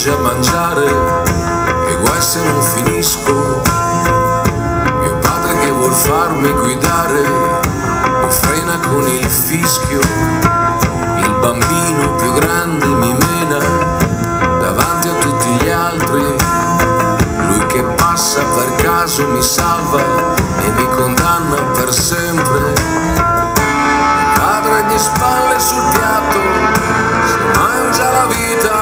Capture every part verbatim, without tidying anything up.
spinge a mangiare e guai se non finisco. Mio padre che vuol farmi guidare mi frena con il fischio. Il bambino più grande mi mena davanti a tutti gli altri. Lui che passa per caso mi salva e mi condanna per sempre. Mio padre di spalle sul piatto si mangia la vita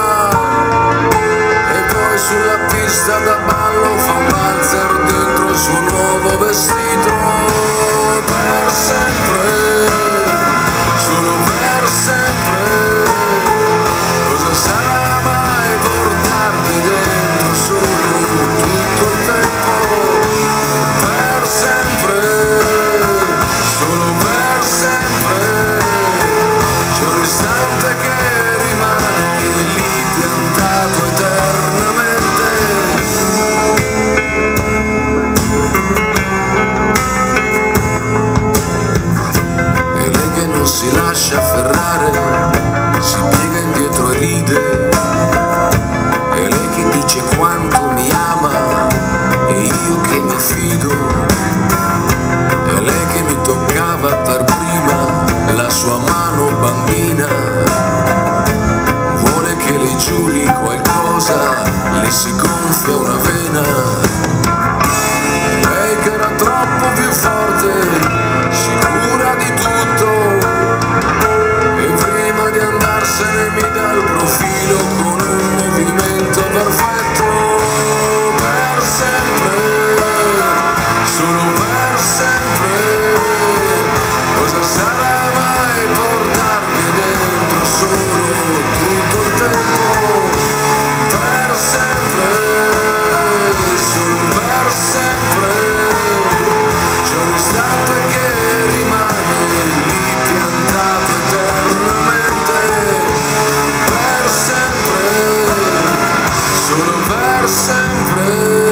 e poi sulla pista da ballo fa un valzer dentro il suo nuovo vestito. Per sempre, solo per sempre. Cosa sarà mai portarmi dentro solo tutto il tempo? Per sempre, solo per sempre. C'è un istante che rimane lì piantato eternamente. E lei che non si lascia afferrare, si piega indietro e ride. E lei che dice quanto mi ama e io che mi fido. E lei che mi toccava per prima la sua mano bambina. Vuole che le giuri qualcosa, le si gonfia una vena. Lei che era troppo più forte, sicura di tutto, e prima di andarsene mi dà il profilo con un movimento perfetto. Per sempre, solo per sempre. Cosa sarà mai portarmi dentro solo tutto il tempo? Per sempre, solo per sempre. C'è un istante che rimane lì piantato eternamente. Per sempre, solo per sempre.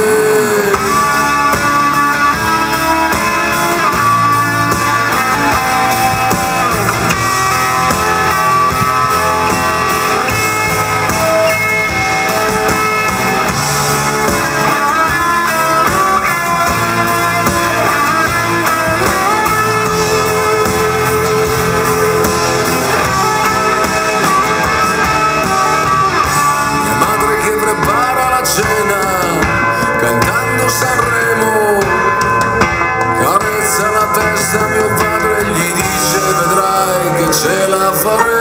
Cantando Sanremo, carezza la testa mio padre e gli dice vedrai che ce la faremo.